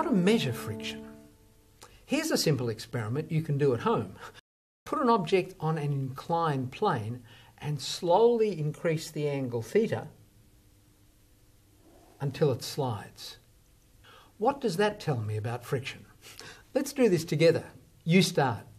How to measure friction. Here's a simple experiment you can do at home. Put an object on an inclined plane and slowly increase the angle theta until it slides. What does that tell me about friction? Let's do this together. You start.